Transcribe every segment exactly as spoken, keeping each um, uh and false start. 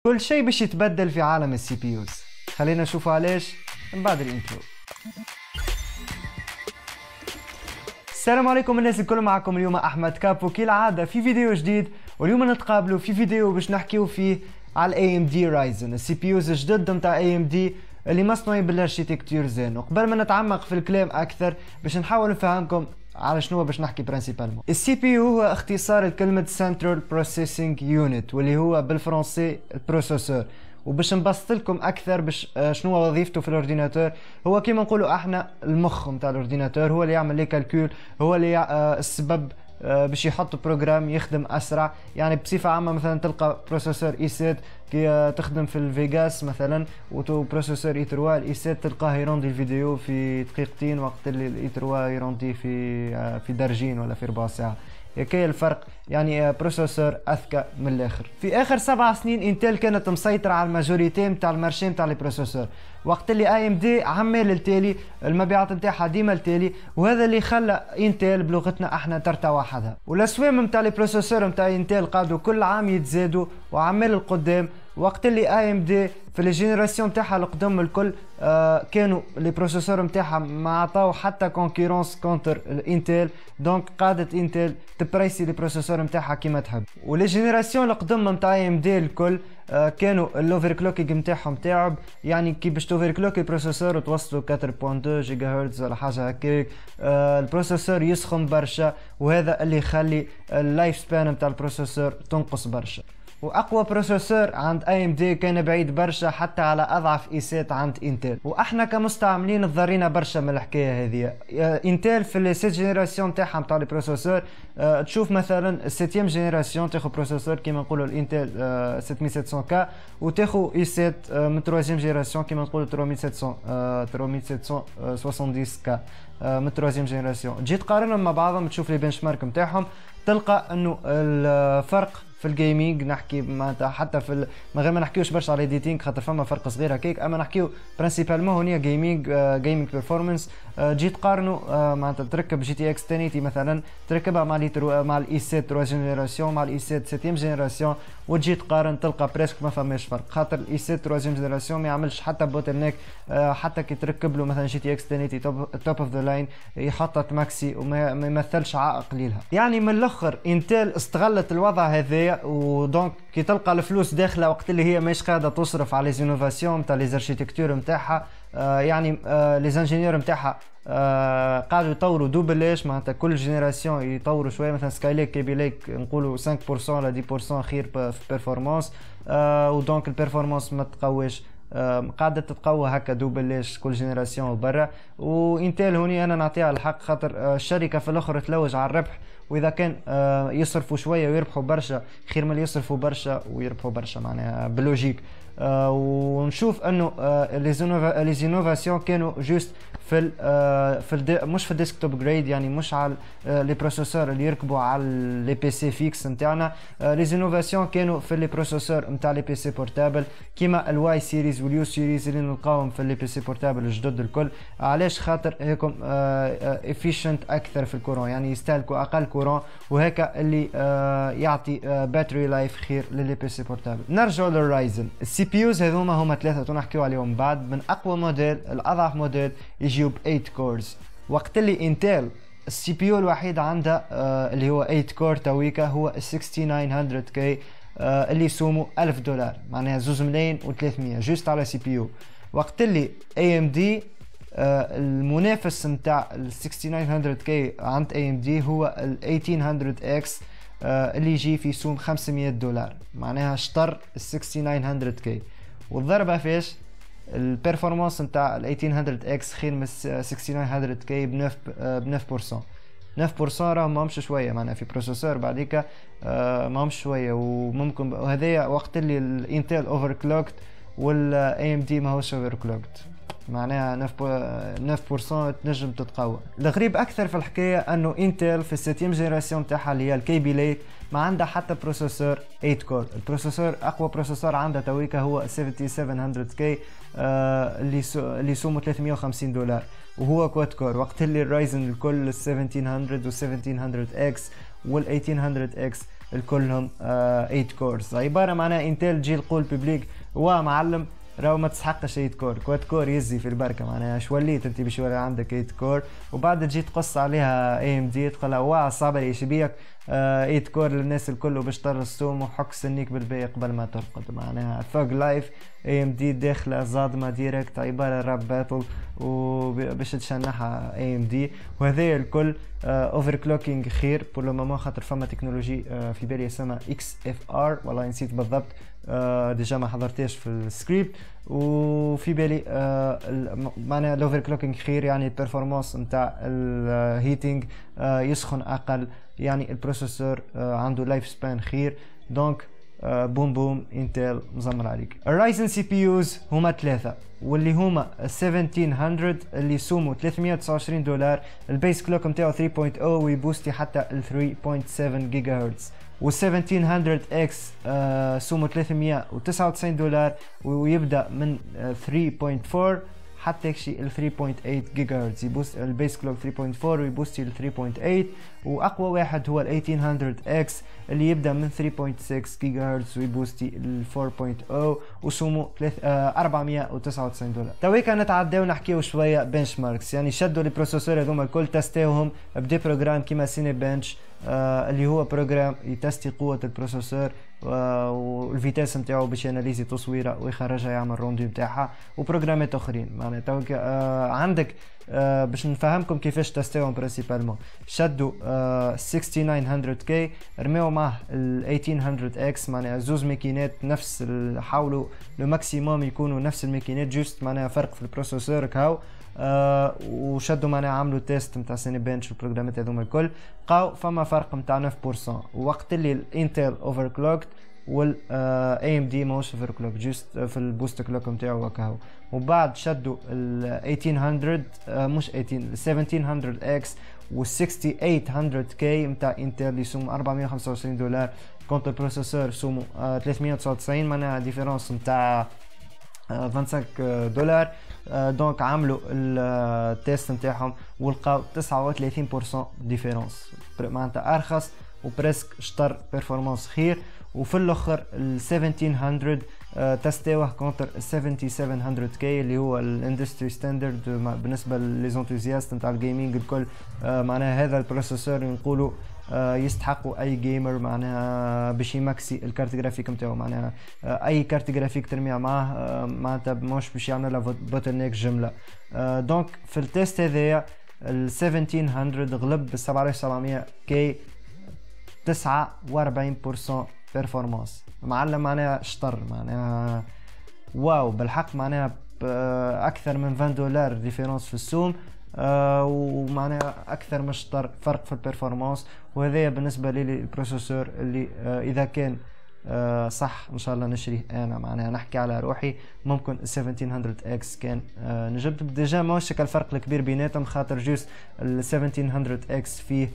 كل شيء باش يتبدل في عالم السي بي يوز. خلينا نشوفوا علاش من بعد الانترو. السلام عليكم الناس الكل، معكم اليوم احمد كابو كالعاده في فيديو جديد، واليوم نتقابلوا في فيديو باش نحكيو فيه على الاي ام دي رايزن، السي بي يوز الجدد نتاع اي ام دي اللي مصنوعين بالاركتيكتور زين. وقبل ما نتعمق في الكلام اكثر باش نحاول نفهمكم على شنو باش نحكي برانسيبالمون. السي بي يو هو اختصار لكلمه سنترال بروسيسنج يونت، واللي هو بالفرنسي البروسيسور. وباش نبسط لكم اكثر باش شنو وظيفته في الاورديناتور، هو كيما نقولوا احنا المخ نتاع الاورديناتور، هو اللي يعمل لي كالكول، هو اللي السبب باش يحط بروجرام يخدم اسرع. يعني بصفه عامه مثلا تلقى بروسيسور اي سبعة كي تخدم في الفيغاس مثلا، وتو بروسيسور اي ثلاثة الاي سبعة تلقاه يروندي الفيديو في دقيقتين، وقت اللي الاي ثلاثة يروندي في في درجين ولا في ربع ساعه. هكايا الفرق، يعني بروسيسور اذكى من الاخر. في اخر سبع سنين انتل كانت مسيطره على الماجوريتي نتاع المارشي نتاع لي بروسيسور، وقت اللي اي ام دي عمال التالي المبيعات نتاعها ديما التالي، وهذا اللي خلى انتل بلغتنا احنا ترتى وحدها. والاسوام نتاع لي بروسيسور نتاع انتل قعدوا كل عام يتزادوا وعمال القدام، وقت اللي اي ام دي في الجينيراسيون نتاعها القدام الكل آه كانوا لي بروسيسور نتاعها ما عطاو حتى كونكورونس كونتر انتل، دونك قادت انتل تبريسي لي بروسيسور نتاعها كيما تحب. ولي جينيراسيون القدام نتاع اي ام دي الكل آه كانوا الاوفر كلوكينج نتاعهم تعب، يعني كي باش توفر كلوكي البروسيسور وتوصلوا أربعة فاصلة اثنين جيجا هرتز ولا حاجه هكاك، آه البروسيسور يسخن برشا، وهذا اللي يخلي اللايف سبان نتاع البروسيسور تنقص برشا. واقوى بروسيسور عند اي ام دي كان بعيد برشا حتى على اضعف ايسات عند انتل، واحنا كمستعملين تضرينا برشا من الحكايه هذه. انتل في السيت جينيراسيون تاعها نتاع البروسيسور أه تشوف مثلا السيتيام جينيراسيون تاخذ بروسيسور كيما نقولوا الانتل أه سبعة سبعمية كا، وتاخذ ايسات أه من تروازيام جينيراسيون كيما نقولوا ثلاثة آلاف وسبعمية كا أه من تروازيام جينيراسيون. تجي تقارنهم مع بعضهم تشوف لي بنش مارك نتاعهم، تلقى انه الفرق في الجيمنج نحكي معناتها حتى في من غير ما نحكيوش برشا على الايديتينغ خاطر فما فرق صغير هكاك، اما نحكيو برينسيبالمون هونيا جيمنج جيمنج بيرفورمانس. جيت تقارنوا معناتها تركب جي تي اكس عشرة ثمانين مثلا تركبها مع لي مع الاي سبعة ثلاثة جينيراسيون مع الاي سبعة سبعة جينيراسيون، وتجي تقارن تلقى بريسك ما فماش فرق، خاطر الاي سبعة ثلاثة جينيراسيون ما يعملش حتى بوتل نيك، حتى كي تركب له مثلا جي تي اكس عشرة توب اوف ذا لاين يحطها ماكسي وما يمثلش عائق ليها. يعني من الاخر انتل استغلت الوضع هذايا، ودونك كي تلقى الفلوس داخله وقت اللي هي ماهيش قاعده تصرف على لي زينوفاسيون نتاع لي زاركتيكتور نتاعها، آه يعني آه لي زانجينيور نتاعها آه قاعدوا يطوروا دوبلاش، معناتها كل جينيراسيون يطوروا شويه. مثلا سكاي ليك كيبي ليك نقولوا خمسة بالمية ولا عشرة بالمية خير في بيرفورمانس، آه ودونك البيرفورمانس ما تقويش، آه قاعده تتقوى هكا دوبلاش كل جينيراسيون برا. وانتل هوني انا نعطيها الحق، خاطر آه الشركه في الاخر تلوج على الربح، واذا كان آه يصرفوا شويه ويربحوا برشا خير من يصرفوا برشا ويربحوا برشا، معناها بلوجيك. آه ونشوف انه آه لي زينوفاسيون كانوا جوست في ال آه في الدي مش في الديسكتوب جريد، يعني مش على آه لي بروسيسور اللي يركبوا على لي بي سي فيكس نتاعنا. آه لي زينوفاسيون كانوا في لي بروسيسور نتاع لي بي سي بورتابل كيما الواي سيريز واليو سيريز اللي نلقاوهم في لي بي سي بورتابل الجدد الكل. علاش؟ خاطر هيكم افيشنت آه اكثر في الكورون، يعني يستهلكوا اقل كورون، وهكا اللي آه يعطي آه باتري لايف خير للي بي سي بورتابل. نرجعوا للرايزن. السي بي يوز هذوما هما ثلاثه ونحكيو عليهم بعد، من اقوى موديل الاضعف موديل يجيو ب ثمانية كورز، وقت اللي انتل السي بي يو الوحيد عندها آه اللي هو ثمانية كور تويكا هو ستة آلاف وتسعمية كي آه اللي يسوموا ألف دولار، معناها زوز ملايين وثلاثمية جوست على سي بي يو. وقت اللي اي ام دي آه المنافس نتاع ال ستة آلاف وتسعمية كي عند اي ام دي هو ال ثمانية مية اكس آه اللي يجي في سوم خمسمية دولار، معناها شطر ال ستة آلاف وتسعمية كي. والضربه فيش؟ البيرفورمانس نتاع ال ثمانية مية اكس خير من ستة آلاف وتسعمية كي ب تسعة بالمية. تسعة بالمية راهم ماهمش شويه، معناها في بروسيسور بعديك آه ماهمش شويه، وممكن وهذايا وقت اللي الانتل اوفر كلوكت والاي ام دي ماهوش اوفر كلوكت، معناها تسعة بالمية تنجم تتقوى. الغريب اكثر في الحكايه انه انتل في السيتيام جينيراسيون تاعها اللي هي الكي بي ليك ما عندها حتى بروسيسور ثمانية كور. البروسيسور اقوى بروسيسور عندها تويكا هو سبعة آلاف وسبعمية كي آه اللي سو اللي يسوموا ثلاثمية وخمسين دولار، وهو كواد كور. وقت اللي الرايزن الكل سبعة مية و سبعة مية اكس وال ثمانية مية اكس الكلهم ثمانية كورز. عباره معناها انتل جي القول بيبليك ومعلم راهو ما تسحقش ثمانية كور، كواد كور يزي في البركه معناها شو وليت انت باش يولي عندك ثمانية كور، وبعد تجي تقص عليها اي ام دي تقول لها واه صابر ايش بيك ثمانية كور للناس الكل باش ترسوم وحك سنيك بالباقي قبل ما ترقد. معناها ثوغ لايف اي ام دي داخله صادمه ديريكت، عباره راب باتل وباش تشنحها اي ام دي. وهذا الكل اوفر كلوكينج خير بور لو مومون، خاطر فما تكنولوجي في بالي اسمها اكس اف ار والله نسيت بالضبط، آه ديجا ما حضرتهاش في السكريبت. وفي بالي آه معناها الاوفر كلوكينج خير، يعني البرفورمانس نتاع الهيتينج آه يسخن اقل، يعني البروسيسور آه عنده لايف سبان خير. دونك آه بوم بوم انتل مزمر عليك. الرايزن سي بي يوز هما ثلاثه، واللي هما سبعة عشر مية اللي يسوموا ثلاثمية وتسعة وعشرين دولار، البيس كلوك نتاعو ثلاثة نقطة صفر ويبوستي حتى ال ثلاثة فاصلة سبعة جيجا هرتز. و سبعة عشر اكس آه سومو ثلاثمية وتسعة وتسعين دولار ويبدا من آه ثلاثة فاصلة أربعة حتى يكشي ال ثلاثة فاصلة ثمانية جيجا هرتز، يبوست البيس كلوك ثلاثة فاصلة أربعة ويبوستي ل ثلاثة فاصلة ثمانية. واقوى واحد هو ال ثمانية عشر اكس اللي يبدا من ثلاثة فاصلة ستة جيجا هرتز ويبوستي ل أربعة فاصلة صفر وسومو أربعمية وتسعة وتسعين دولار. تويكا نتعداو نحكيو شويه بنش ماركس، يعني شدوا البروسيسور هذوما الكل تستاوهم بدي بروجرام كيما سيني بنش آه اللي هو بروجرام يتستي قوه البروسيسور آه والفيتاس نتاعو باش ياناليزي تصويره ويخرجها يعمل روندو نتاعها، وبروجرامات اخرين. معناتها تويكا آه عندك آه باش نفهمكم كيفاش تستاوهم برينسيبالمون. شدوا آه ستة آلاف وتسعمية كي رميو معه ال ثمانية عشر اكس، معناها زوز ماكينات نفس، حاولوا لو ماكسيموم يكونوا نفس الماكينات، جوست معناها فرق في البروسيسور كاو. آه وشدوا معناها عملوا تيست نتاع سيني بنش والبروجرامات هذوما الكل، لقاو فما فرق نتاع تسعة بالمية. وقت اللي الانتل اوفر كلوكد وال اي ام دي ماهوش اوفر كلوك، جوست في البوست كلوك نتاعو وكاهو. وبعد شدوا ال ثمانية عشر آه مش ثمانية سبعة عشر اكس و ستة آلاف وثمانمية كي نتاع انتل يسوموا أربعمية وخمسة وعشرين دولار، كونت البروسيسور سوموا آه ثلاثمية وتسعة وتسعين، معناها ديفيرونس نتاع خمسة وعشرين دولار. دونك عملوا التيست نتاعهم ولقاو تسعة وثلاثين بالمية ديفيرونس، معناتها ارخص وبريسك شطر بيرفورمانس خير. وفي الاخر ال سبعة عشر تستاوه كونتر سبعة سبعمية كي اللي هو الاندستري ستاندرد بالنسبه لليزونتوزياست نتاع الجيمنج الكل. معناها هذا البروسيسور نقولوا يستحقوا اي جيمر معناها باش يماكسي الكارت جرافيك نتاعو، معناها اي كارت جرافيك ترميها معاه معناتها مش باش يعمل لها بوتل نيك جمله. دونك في التيست هذايا ال سبعة عشر غلب بال سبعة آلاف وسبعمية كي تسعة وأربعين بالمية بيرفورمانس. معلم معناها شطر، معناها واو بالحق، معناها اكثر من عشرين دولار ديفيرونس في السوم. آه ومعناها اكثر من شطر فرق في البرفورمانس. وهذا بالنسبه لي البروسيسور اللي آه اذا كان آه صح ان شاء الله نشريه انا، معناها نحكي على روحي ممكن سبعة عشر اكس كان آه نجبت ديجا ماهوش الفرق الكبير بيناتهم، خاطر جوست ال سبعة عشر اكس فيه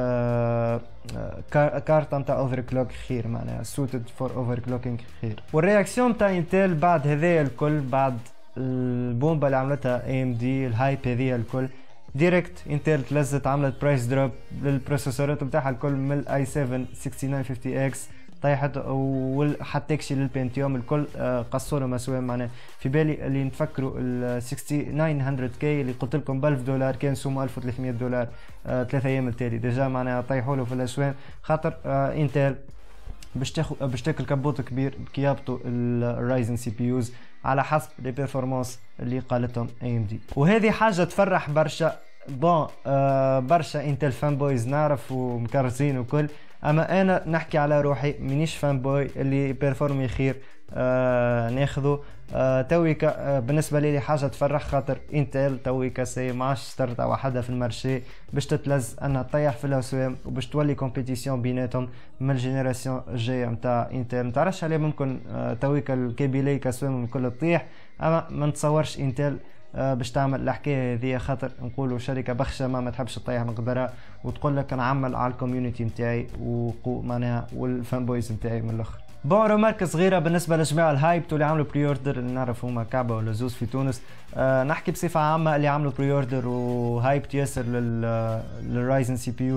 آه كارت نتاع اوفر كلوك خير، معناها سوتد فور اوفر كلوكينج خير. والرياكسيون نتاع انتل بعد هذايا الكل، بعد البومبا اللي عملتها اي ام دي الهايب هذيا الكل، ديريكت انتل تلزت عملت برايس دروب للبروسيسورات نتاعها الكل من الاي سبعة ستة تسعمية وخمسين اكس طيحت، وحتى يكشي للبنتيوم الكل قصوا لهم اسواق. معناها في بالي اللي نتفكروا ال تسعة عشر كي اللي قلت لكم ب ألف دولار كان سومو ألف وثلاثمية دولار ثلاثة ايام التالي ديجا، معناها طيحوا له في الاسواق، خاطر انتل باش تاخذ باش تاكل كبوت كبير كي يهبطوا الرايزن سي بي يوز على حسب لي بيرفورمانس اللي قالتهم اي ام دي. وهذه حاجه تفرح برشا. بون آه برشا انتل فان بويز نعرف ومكرزين وكل، اما انا نحكي على روحي مانيش فان بوي اللي بيرفورمي خير آه ناخذه. آه تويكا آه بالنسبه لي حاجه تفرح، خاطر انتل تويكا سي ماش ستارت وحدها في المارشي باش تتلز انها تطيح في الاسواق وباش تولي كومبيتيسيون بيناتهم من الجينيراسيون الجايه نتاع انتل. متعرفش عليه ممكن آه تويكا الكيبيلي كاسوام الكل تطيح، اما ما نتصورش انتل آه باش تعمل الحكايه هذه، خاطر نقولوا شركه بخشه ما, ما تحبش تطيح من قدرها وتقول لك نعمل على الكوميونيتي نتاعي وقو معناها والفان بويز نتاعي من الاخر. بون رومارك صغيره بالنسبه لجماعه الهايب اللي عملوا بري اوردر، اللي نعرف هما كعبه ولا زوز في تونس. آه نحكي بصفه عامه اللي عملوا بري اوردر وهايب ياسر لل للرايزن سي بي يوز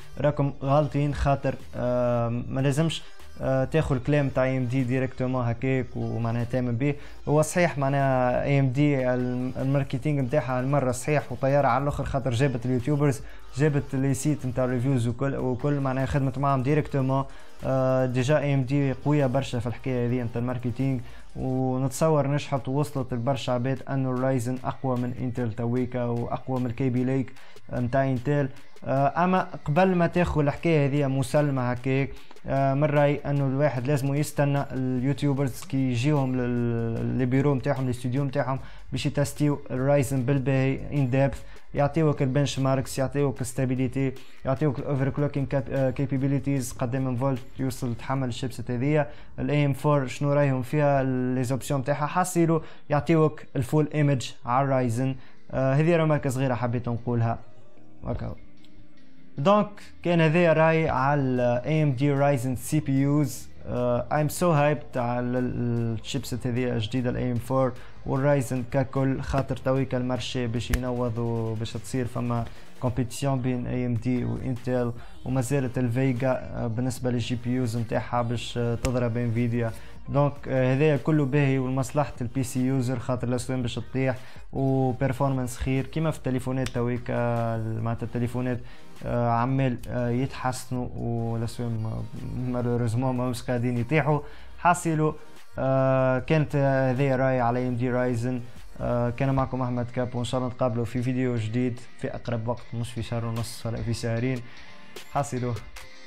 راكم غالطين، خاطر آه ما لازمش آه تاخذ الكلام تاع اي ام دي ديريكتومون هكاك ومعناها تامن به. هو صحيح معناها اي ام دي الماركتينغ نتاعها المره صحيح وطياره على الاخر، خاطر جابت اليوتيوبرز، جابت لي سيت نتاع ريفيوز وكل وكل معناها خدمت معاهم ديريكتومون. آه ديجا اي ام دي قويه برشا في الحكايه هذه نتاع الماركتينغ، ونتصور نجحت ووصلت لبرشا عباد انه الرايزن اقوى من انتل تويكا واقوى من الكي بي ليك نتاع انتل. آه اما قبل ما تاخذ الحكايه هذه مسلمه هكاك، آه من رايي انه الواحد لازم يستنى اليوتيوبرز كي يجيهم للبيرو نتاعهم الاستوديو نتاعهم باش يتستيو الرايزن بالباهي ان ديبث، يعطيوك البنش ماركس، يعطيوك ستابيليتي، يعطيوك الاوفر كلوكينج كابابيليتيز، قد من فولت يوصل تحمل الشيبسيت هذيا، الاي ام أربعة شنو رايهم فيها، لي زوبسيون نتاعها، حصيلو يعطيوك الفول ايمج على الرايزن. آه هذه رماركه صغيره حبيت نقولها هكا. دونك كان هذا راي على اي ام دي رايزن سي بي يوز. ايم سو هايبت على الشيبسيت هذه الجديده الاي ام أربعة والرايزن ككل، خاطر تويكا المارشي باش ينوضوا باش تصير فما كومبيتيسيون بين اي ام دي وانتل، وما زالت الفيجا بالنسبه للجي بي يوز نتاعها باش تضرب انفيديا. دونك هذايا كله باهي ولمصلحه البي سي يوزر، خاطر الاسوان باش تطيح وبرفورمانس خير كيما في التليفونات تويكا، معناتها التليفونات عمال يتحسنوا والاسوان مالوريزمون ماهمش قاعدين يطيحوا. حاصلوا كانت هذه راي على ام دي رايزن. كان معكم احمد كاب، وان شاء الله نتقابلوا في فيديو جديد في اقرب وقت، مش في شهر ونص ولا في شهرين. حصلوا.